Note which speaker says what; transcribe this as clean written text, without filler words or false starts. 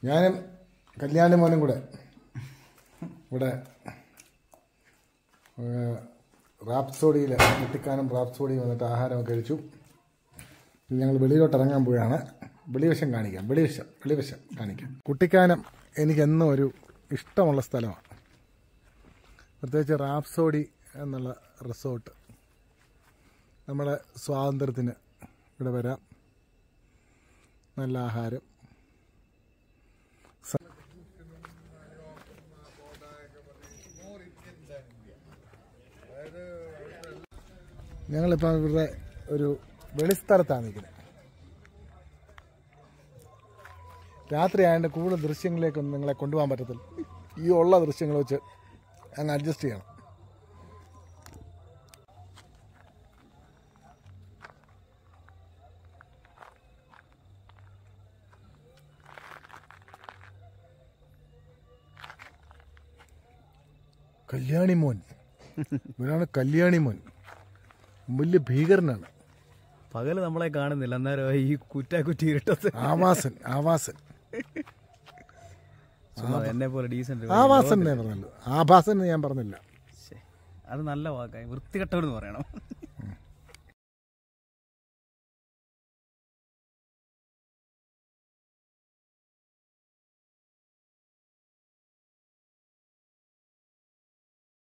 Speaker 1: ഞാനും കല്യാണി മോനും കൂടെ ഇവിടെ റാപ്സോഡിയിൽ കുട്ടിക്കാനം റാപ്സോഡിയിൽ വന്നിട്ട് ആഹാരമൊക്കെ കഴിച്ചു. ഞങ്ങൾ വെളിയിലോട്ട് ഇറങ്ങാൻ പോവുകയാണ്. വെളിവശം കാണിക്കാം, വെളിവശം കാണിക്കാം. കുട്ടിക്കാനം എനിക്കെന്നും ഒരു ഇഷ്ടമുള്ള സ്ഥലമാണ്. പ്രത്യേകിച്ച് റാപ്സോഡി എന്നുള്ള റിസോർട്ട്. നമ്മുടെ സ്വാതന്ത്ര്യത്തിന് ഇവിടെ വരാം. നല്ല ആഹാരം. ഞങ്ങളിപ്പോൾ ഇവിടെ ഒരു വെളിസ്ഥലത്താണ് നിൽക്കുന്നത്. രാത്രി ആയതുകൊണ്ട് കൂടുതൽ ദൃശ്യങ്ങളിലേക്കൊന്നും നിങ്ങളെ കൊണ്ടുപോകാൻ പറ്റത്തില്ല. ഈ ഉള്ള ദൃശ്യങ്ങൾ വെച്ച് അങ്ങ് അഡ്ജസ്റ്റ് ചെയ്യണം. കല്യാണിമോൻ, ഇവരാണ് കല്യാണിമോൻ. വലിയ ഭീകരനാണ്.
Speaker 2: പകല് നമ്മളെ കാണുന്നില്ല, അന്നേരം ഈ കുറ്റി ഇരുട്ടത്ത്.
Speaker 1: ആവാസൻ
Speaker 2: എന്നെ പോലെ ഡീസന്റ്
Speaker 1: ആവാസൻ ഞാൻ പറഞ്ഞല്ലോ, ആഭാസൻ ഞാൻ പറഞ്ഞില്ല.
Speaker 2: അത് നല്ല വാക്കായി. വൃത്തികെട്ടവരെന്ന് പറയണം.